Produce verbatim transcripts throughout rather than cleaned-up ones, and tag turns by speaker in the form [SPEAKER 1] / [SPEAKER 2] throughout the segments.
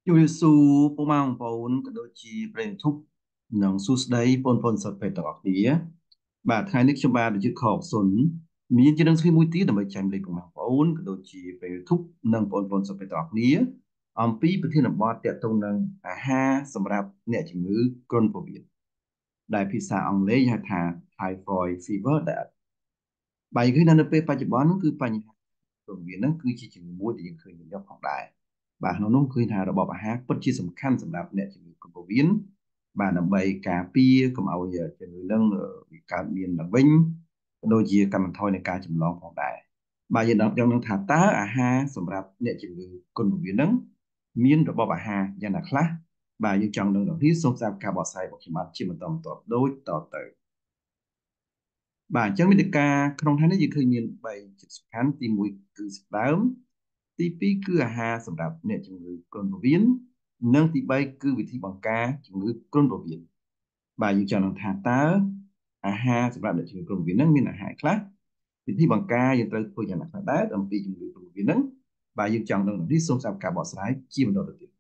[SPEAKER 1] ជំរាបសួរពុកម៉ែបងប្អូនក៏ដូចជាប្រិយមិត្តធុកនិងសួស្តីបងប្អូនសិស្សពេទ្យទាំងអស់គ្នាបាទថ្ងៃនេះខ្ញុំបាទវិទ្យុខកសុនមានជានឹងស្គីមួយទៀតដើម្បីចែកម្លែកពុកម៉ែបងប្អូនក៏ដូចជាប្រិយមិត្តធុកនិងបងប្អូនសិស្សពេទ្យទាំងអស់គ្នាអំពីប្រធានបទទាក់ទងនឹងអាហារសម្រាប់អ្នកជំងឺគ្រុនពោវៀនដែលភាសាអង់គ្លេសហៅថា Typhoid Fever ដែលបែរឃើញថានៅពេលបច្ចុប្បន្នគឺបញ្ហាគ្រុនពោវៀនហ្នឹងគឺជាជំងឺមួយដែលយើងឃើញញឹកញាប់ផងដែរ បាទក្នុងនោះឃើញថារបបអាហារពិតជាសំខាន់សម្រាប់អ្នកជំងឺគ្រុនពោះវៀនបាទដើម្បីការពារកុំឲ្យជំងឺនឹងវាកើតមានឡើងវិញក៏ដូចជាកាត់បន្ថយនៃការចម្លងផងដែរបាទយើងដឹងយើងនឹងថាតើអាហារសម្រាប់អ្នកជំងឺគ្រុនពោះវៀននឹងមានរបបអាហារយ៉ាងណាខ្លះបាទយើងចង់ដឹងដល់នេះសូមស្ដាប់ការបកស្រាយរបស់ខ្ញុំបាទជាបន្តបន្ទាប់ដូចតទៅបាទអញ្ចឹងមាតិកាក្នុងថ្ងៃនេះយើងឃើញមានបីចិត្តសំខាន់ទីមួយគឺស្ដើម ទីពីរគឺអាហារសម្រាប់អ្នកជំងឺគ្រុនពោះវៀននិងទីបីគឺវិធីបង្ការជំងឺគ្រុនពោះវៀនបាទយើងចង់នឹងថាតើអាហារសម្រាប់អ្នកជំងឺគ្រុនពោះវៀននឹងមានអាហារខ្លះវិធីបង្ការយើងត្រូវធ្វើយ៉ាងណាខ្លះដែរអំពីជំងឺគ្រុនពោះវៀននឹងបាទយើងចង់ដឹងនេះសូមស្ដាប់ការបកស្រាយជាបន្តទៅទៀត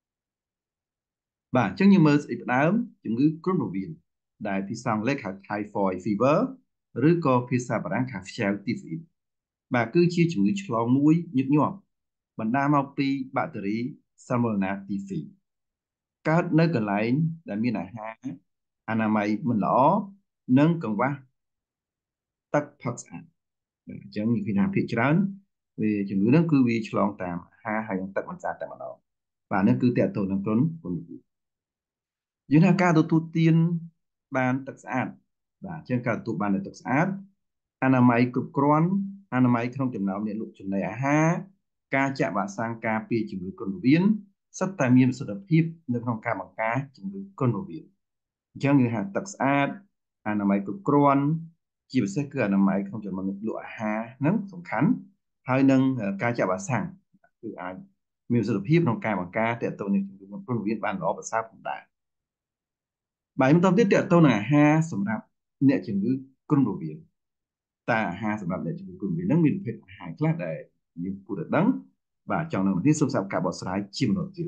[SPEAKER 1] បាទអញ្ចឹងយើងមើលស្អីផ្ដើមជំងឺគ្រុនពោះវៀនដែលភាសាអង់គ្លេសហៅ Typhoid Fever ឬក៏ភាសាបារាំងហៅ Fièvre typhoïde បាទគឺជាជំងឺឆ្លងមួយញឹកញាប់បណ្ដាលមកពីបាក់តេរី Salmonella typhi កើតនៅកន្លែងដែលមានអាហារអនាម័យមិនល្អនិងកង្វះទឹកផឹកស្អាតបាទអញ្ចឹងនិយាយថាភាគច្រើនវាជំងឺហ្នឹងគឺវាឆ្លងតាមអាហារហើយនិងទឹកមិនស្អាតតែម្ដងបាទនេះគឺតើតទៅនឹងគ្រុនគុណយើងថាការទទួលទានបានទឹកស្អាតបាទអញ្ចឹងការទទួលបានទឹកស្អាតអនាម័យគ្រប់គ្រាន់អនាម័យក្នុងចំណោមអ្នកលក់ចំណីអាហារការចាក់វ៉ាក់សាំងការពារជំងឺគ្រុនពោះវៀនសុទ្ធតែមានប្រសិទ្ធភាពនៅក្នុងការបង្ការជំងឺគ្រុនពោះវៀនអញ្ចឹងគឺថាទឹកស្អាតអនាម័យគ្រប់គ្រាន់ជាពិសេសគឺអនាម័យក្នុងចំណោមអ្នកលក់អាហារហ្នឹងសំខាន់ហើយនឹងការចាក់វ៉ាក់សាំងគឺអាចមានប្រសិទ្ធភាពក្នុងការបង្ការតេតូននឹងជំងឺគ្រុនពោះវៀនបានល្អប្រសើរផងដែរបាទខ្ញុំតទៅទៀតតទៅនឹងអាហារសម្រាប់អ្នកជំងឺគ្រុនពោះវៀនតើអាហារសម្រាប់អ្នកជំងឺគ្រុនពោះវៀនហ្នឹងមានប្រភេទអាហារខ្លះដែលយើងគួរតែដឹងបាទចង់នឹងនេះសូមស្ដាប់ការបកស្រាយជាបន្តទៀត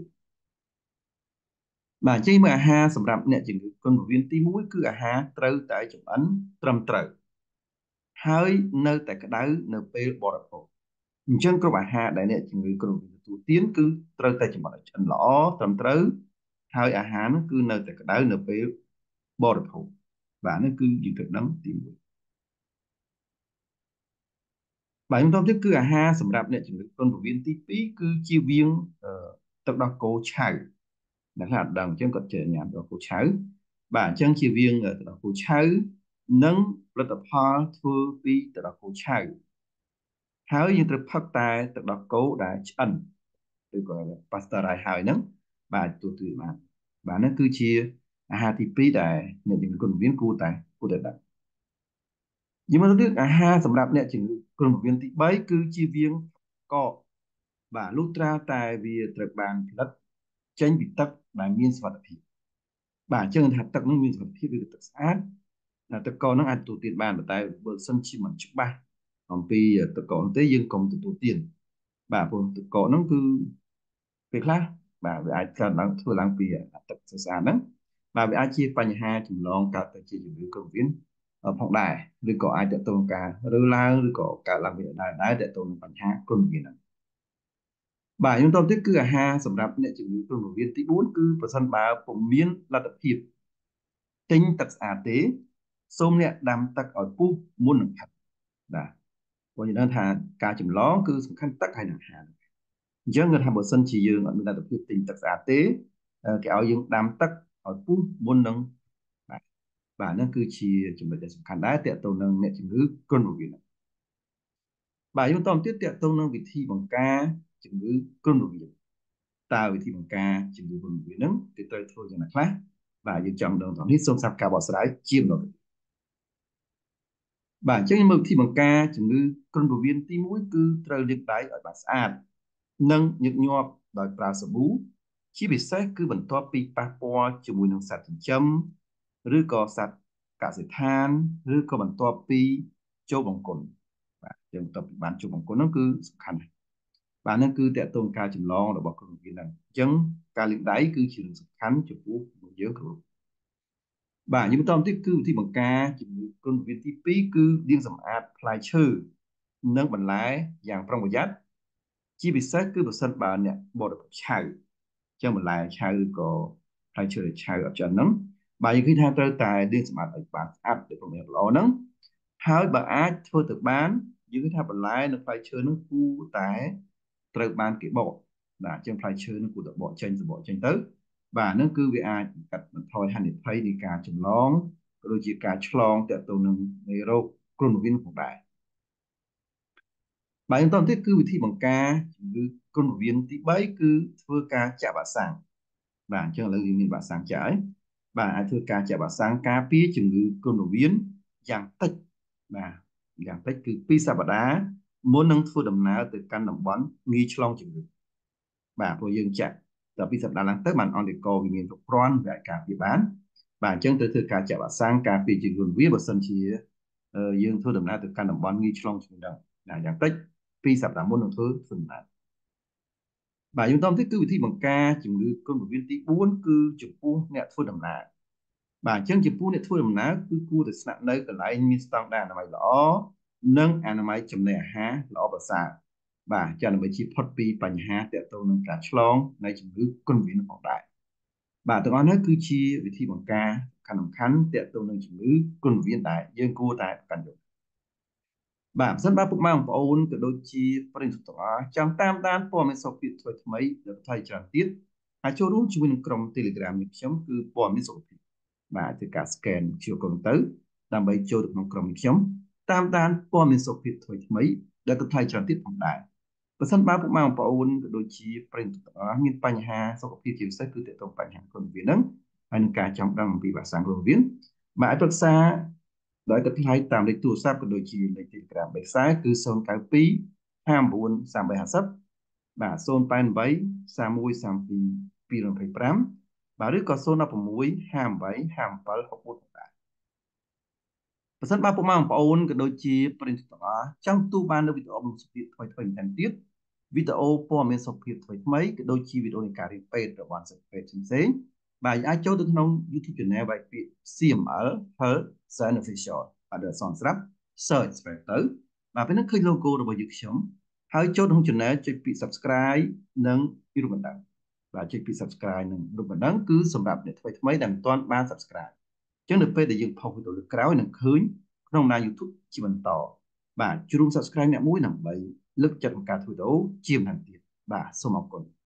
[SPEAKER 1] បាទចេញមើលអាហារសម្រាប់អ្នកជំងឺគ្រុនពោះវៀនទីមួយគឺអាហារត្រូវតែចម្អិនត្រឹមត្រូវហើយនៅតែក្តៅនៅពេលបរិភោគអញ្ចឹងគ្រប់អាហារដែលអ្នកជំងឺគ្រុនពោះវៀនទទួលទានគឺត្រូវតែចម្អិនឲ្យឆ្អិនល្អត្រឹមត្រូវហើយអាហារនោះគឺនៅតែក្តៅនៅពេលបរិភោគបាទនេះគឺយើងត្រូវដឹងទីមួយបាទខ្ញុំតទៅទៀតគឺអាហារសម្រាប់អ្នកជំងឺគ្រុនពោះវៀនទីពីរគឺជៀសវាងទឹកដោះគោឆៅអ្នកខ្លះអត់ដឹងអញ្ចឹងគាត់ចេះញ៉ាំទឹកដោះគោឆៅបាទអញ្ចឹងជៀសវាងទឹកដោះគោឆៅនិងផលិតផលធ្វើពីទឹកដោះគោឆៅហើយយើងត្រូវផឹកតែទឹកដោះគោដែលឆ្អិនឬក៏ pasteurize ហើយហ្នឹងបាទទទួលបានបាទហ្នឹងគឺជាអាហារទីពីរដែលអ្នកជំងឺគ្រុនពោះវៀនគួរតែគួរតែដឹងយើងមកទៅអាហារសម្រាប់អ្នកជំងឺគ្រុនពោះវៀនទីបីគឺជៀសវាងកកបាទលុះត្រាតែវាត្រូវបានផលិតចេញពីទឹកដែលមានសុវត្ថិភាពបាទអញ្ចឹងថាទឹកនោះមានសុវត្ថិភាពឬទឹកស្អាតទឹកកកនោះអាចទទួលទានបានតែបើសិនជាមិនច្បាស់អំពីទឹកកកនោះទេយើងកុំទទួលទានបាទព្រោះទឹកកកនោះគឺពេលខ្លះបាទវាអាចកើតឡើងធ្វើឡើងពីទឹកស្អាតហ្នឹងបាទវាអាចជាបញ្ហាចម្លងកើតទៅជាជំងឺគ្រុនពោះវៀនផងដែរឬក៏អាចតទៅនឹងការរើឡើងឬក៏កើតឡើងវិញដែរដែរតទៅនឹងបញ្ហាគ្រុនពោះវៀនហ្នឹងបាទខ្ញុំតទៅទៀតគឺអាហារសម្រាប់អ្នកជំងឺគ្រុនពោះវៀនទីបួនគឺប្រសិនបើពុំមានលទ្ធភាពទិញទឹកស្អាតទេសូមអ្នកដាំទឹកឲ្យពុះមុននឹងផឹកបាទព្រោះយើងដឹងថាការចម្លងគឺសំខាន់ទឹកហើយនឹងអាហារអញ្ចឹងគាត់ថាបើសិនជាយើងអត់មានលទ្ធភាពទិញទឹកស្អាតទេគេឲ្យយើងដាំទឹកឲ្យពុះមុននឹងបាទបាទហ្នឹងគឺជាចំណុចដែលសំខាន់ដែរតើតទៅនឹងអ្នកជំងឺគ្រុនពោះវៀនបាទយើងបន្តទៀតតើតទៅនឹងវិធីបង្ការជំងឺគ្រុនពោះវៀនតើវិធីបង្ការជំងឺគ្រុនពោះវៀនហ្នឹងគេត្រូវធ្វើយ៉ាងណាខ្លះបាទយើងចង់ដឹងតនេះសូមស្ដាប់ការបកស្រាយជាបន្តទៅបាទអញ្ចឹងមើលវិធីបង្ការជំងឺគ្រុនពោះវៀនទីមួយគឺត្រូវលាងដៃឲ្យបានស្អាតនិងញឹកញាប់ដោយប្រើសាប៊ូជាពិសេសគឺបន្ទាប់ពីប៉ះពាល់ជាមួយនឹងសត្វចិញ្ចឹមឬក៏សត្វកសិដ្ឋានឬក៏បន្ទាប់ពីចូលបង្គន់បាទយើងបន្ទាប់ពីបានចូលបង្គន់នោះគឺសំខាន់ណាស់បាទហ្នឹងគឺតកតងការចម្លងរបស់គ្រុនពោះវៀនហ្នឹងអញ្ចឹងការលាងដៃគឺជារឿងសំខាន់ចំពោះយើងគ្រប់បាទយើងបន្តទៀតគឺវិធីបង្ការជំងឺគ្រុនពោះវៀនទីពីរគឺលាងសម្អាតផ្លែឈើនិងបន្លែយ៉ាងប្រុងប្រយ័ត្នជាពិសេសគឺប្រសិនបើអ្នកបរិភោគឆៅចឹងបន្លែឆៅឬក៏ផ្លែឈើឆៅអត់ចឹងហ្នឹងបាទយើងឃើញថាត្រូវតែលាងសម្អាតឲ្យបានស្អាតដូចប្រមាណល្អហ្នឹងហើយបើអាចធ្វើទៅបានយើងឃើញថាបន្លែនិងផ្លែឈើហ្នឹងគួរតែត្រូវបានគេបកបាទចឹងផ្លែឈើហ្នឹងគួរតែបកចេញទៅបកចេញទៅបាទហ្នឹងគឺវាអាចកាត់បន្ថយហានិភ័យនៃការចម្លងក៏ដូចជាការឆ្លងទាក់ទងនឹងមេរោគគ្រុនពោះវៀនផងដែរបាទបន្តទៀតគឺវិធីបង្ការជំងឺគ្រុនពោះវៀនទីបីគឺធ្វើការចាក់វ៉ាក់សាំងបាទអញ្ចឹងឥឡូវយើងមានវ៉ាក់សាំងចាក់ហើយបាទអាចធ្វើការចាក់វ៉ាក់សាំងការពារជំងឺគ្រុនពោះវៀនយ៉ាងតិចបាទយ៉ាងតិចគឺពីរសប្តាហ៍មុននឹងធ្វើដំណើរទៅកាន់តំបន់ងាយឆ្លងជំងឺបាទព្រោះយើងចាក់ដល់ពីរសប្តាហ៍ឡើងទៅបានអន្តរកវាមានគ្រប់គ្រាន់វាអាចការពារបានបាទអញ្ចឹងត្រូវធ្វើការចាក់វ៉ាក់សាំងការពារជំងឺវាបើសិនជាយើងធ្វើដំណើរទៅកាន់តំបន់ងាយឆ្លងជំងឺហ្នឹងណាយ៉ាងតិចពីរសប្តាហ៍មុននឹងធ្វើធ្វើដំណើរបាទយើងតទៅគឺវិធីបង្ការជំងឺគ្រុនពោះវៀនទីបួនគឺចំពោះអ្នកធ្វើដំណើរបាទអញ្ចឹងចំពោះអ្នកធ្វើដំណើរគឺគួរតែស្នាក់នៅកន្លែងមានស្តង់ដារអនាម័យល្អនិងអនាម័យចំណីអាហារល្អប្រសើរបាទចាដើម្បីជៀសផុតពីបញ្ហាទាក់ទងនឹងការឆ្លងនៃជំងឺគ្រុនពោះវៀនផងដែរបាទទាំងអស់នេះគឺជាវិធីបង្ការសំខាន់ៗទាក់ទងនឹងជំងឺគ្រុនពោះវៀនដែលយើងគួរតែកាន់យកបាទប្រសិនបើពុកម៉ែបងប្អូនក៏ដូចជាប្រិយមិត្តទាំងអស់ចង់តាមដានព័ត៌មានសុខភាពថ្មីថ្មីដែលថៃច្រើនទៀតអាចចូលរួមជាមួយនឹងក្រុម Telegram នេះខ្ញុំគឺព័ត៌មានសុខភាពបាទធ្វើការ scan ជាកូនទៅដើម្បីចូលទៅក្នុងក្រុមនេះខ្ញុំតាមដានព័ត៌មានសុខភាពថ្មីថ្មីដែលក៏ថៃច្រើនទៀតផងដែរប្រសិនបើពុកម៉ែបងប្អូនក៏ដូចជាប្រិយមិត្តទាំងអស់មានបញ្ហាសុខភាពជាពិសេសគឺទាក់ទងបញ្ហាគ្រុនពោះវៀនហ្នឹងហើយនឹងការចង់ដឹងអំពីវ៉ាក់សាំងគ្រុនពោះវៀនបាទឲ្យប្រឹក្សាដោយទឹកថ្លៃតាមលេខទូរស័ព្ទក៏ដូចជាលេខ Telegram បេសាគឺศูนย์ เก้า two ห้า 9 สาม 5 0បាទศูนย์ แปด แปด สาม หนึ่ง สาม สอง ពីរ ยี่สิบห้าបាទឬក៏ศูนย์ หนึ่ง หก ห้า แปด ห้า เจ็ด หก สี่ដែរប្រសិនបើពុកម៉ែបងប្អូនក៏ដូចជាប្រិយមិត្តទាំងអស់ចង់ទូបាននៅវីដេអូសុខភាពថ្មីថ្មីបន្ថែមទៀតវីដេអូព័ត៌មានសុខភាពថ្មីថ្មីក៏ដូចជាវីដេអូនៃការរៀនពេទ្យរបស់សិស្សពេទ្យផ្សេងៗបាទអាចចូលទៅក្នុង YouTube Channel បែបពាក្យ ซี เอ็ม แอล Health Science Official បាទដល់អក្សរស្រាប់ search ទៅបាទពេលហ្នឹងឃើញ logo របស់យើងខ្ញុំហើយចូលក្នុង Channel ចុចពាក្យ Subscribe និងរូបបណ្ដឹងបាទចុចពាក្យ Subscribe និងរូបបណ្ដឹងគឺសម្រាប់អ្នកថ្មីថ្មីដែលមិនទាន់បាន Subscribe អញ្ចឹងនៅពេលដែលយើងផុសវីដេអូលើកក្រោយនឹងឃើញក្នុងបណ្ដាញ YouTube ជាបន្តបាទជួប Subscribe អ្នកមួយដើម្បីលើកចិត្តក្នុងការធ្វើវីដេអូជាបន្តទៀតបាទសូមអរគុណ